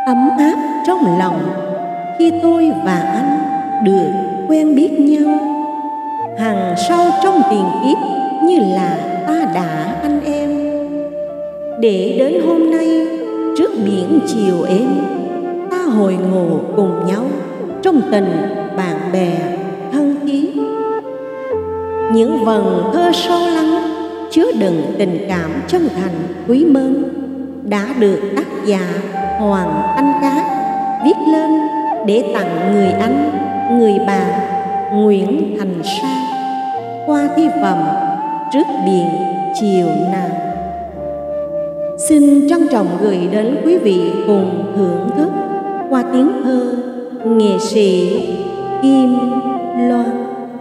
ấm áp trong lòng khi tôi và anh được quen biết nhau. Hằng sâu trong tiền kiếp như là ta đã anh em. Để đến hôm nay trước biển chiều êm, ta hồi ngộ cùng nhau trong tình bạn bè thân thiết. Những vần thơ sâu lắng chứa đựng tình cảm chân thành quý mến đã được tác giả Hoàng Anh Cát viết lên để tặng người anh, người bạn Nguyễn Thành Sang qua thi phẩm Trước biển chiều nào. Xin trân trọng gửi đến quý vị cùng thưởng thức qua tiếng thơ nghệ sĩ Kim Loan.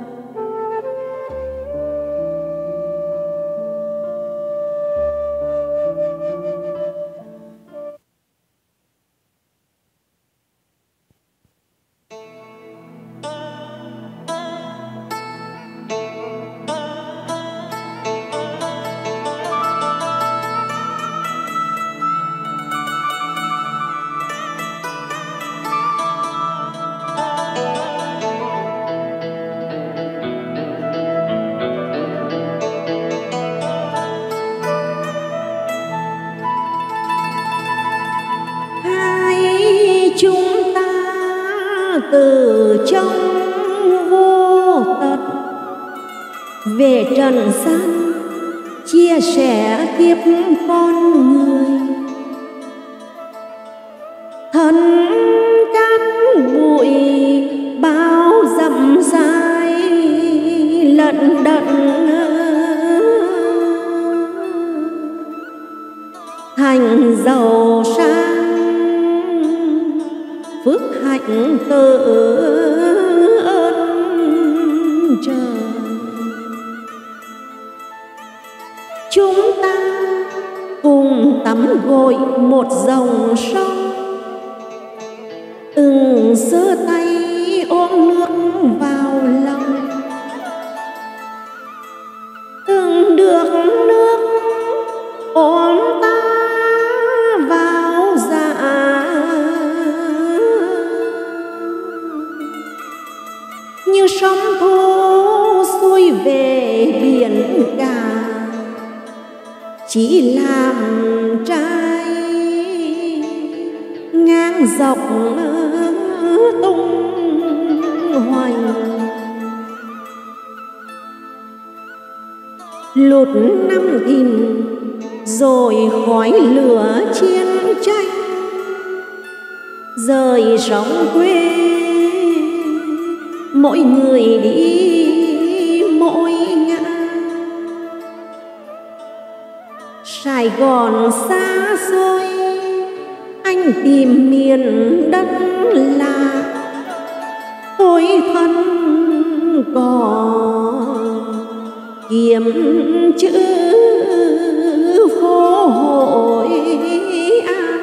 Chúng ta từ trong vô tận về trần gian chia sẻ kiếp con người. Thân cát bụi bao dặm dài lận đận, thành giàu sang phước hạnh từ ơn trời. Chúng ta cùng tắm gội một dòng sông, từng giơ tay ôm nước vào lòng, từng được nước ôm ta vào dạ. Như sóng thu xuôi về biển cả, chỉ làm trai ngang dọc tung hoành. Lụt năm thìn rồi khói lửa chiến tranh, rời sóng quê mỗi người đi mỗi ngã. Sài Gòn xa xôi anh tìm miền đất lạ, tôi thân có kiếm chữ phố Hội An.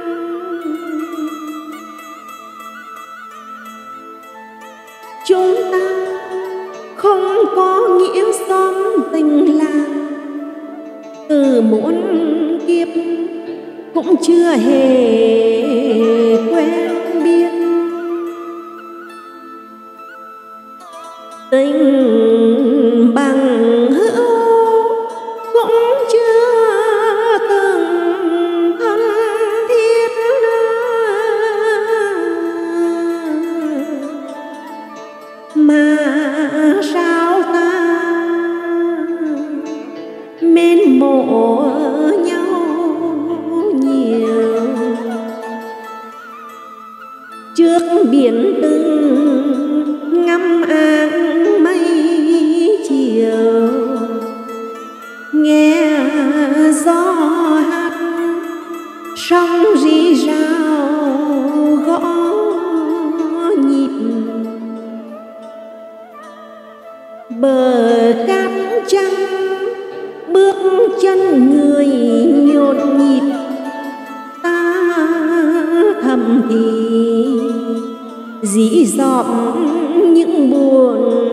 Chúng ta không có nghĩa xóm tình làng, từ muôn kiếp cũng chưa hề quen biết. Tình bằng hữu cũng chưa từng thân thiết, mà sao ta mến mộ nhau nhiều. Trước biển từng ngắm áng mây chiều, nghe gió hát sóng rì rào gõ nhịp. Bờ cát trắng bước chân người nhộn nhịp, ta thầm thì dĩ dọm những buồn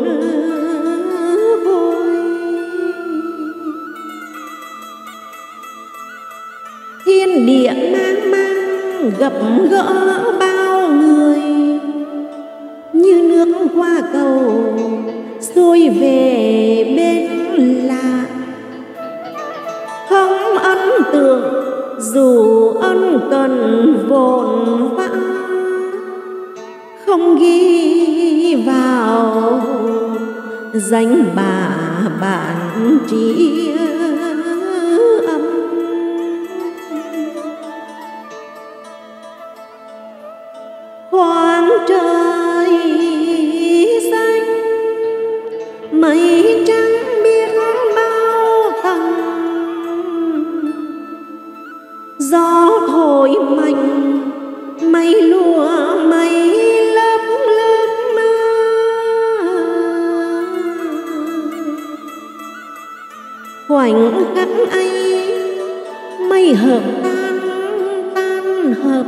vui. Thiên địa mang mang gặp gỡ bao người, như nước qua cầu xuôi về bên lạ. Không ấn tượng dù ân cần vội vã, không ghi vào danh bạ bản tri âm. Khoảng trời xanh mây trắng biết bao tầng, gió thổi mạnh mây lùa mây lấp lấp mơ. Khoảnh khắc ấy mây hợp tan tan hợp,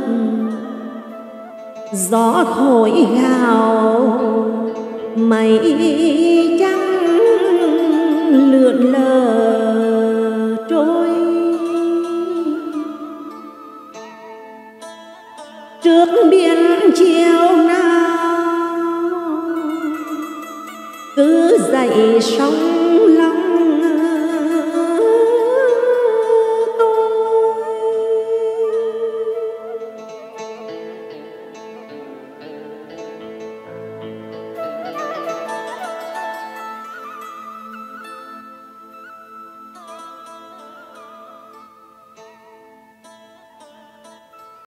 gió thổi gào mây trắng lượn lờ trôi. Trước biển chiều nào cứ dậy sóng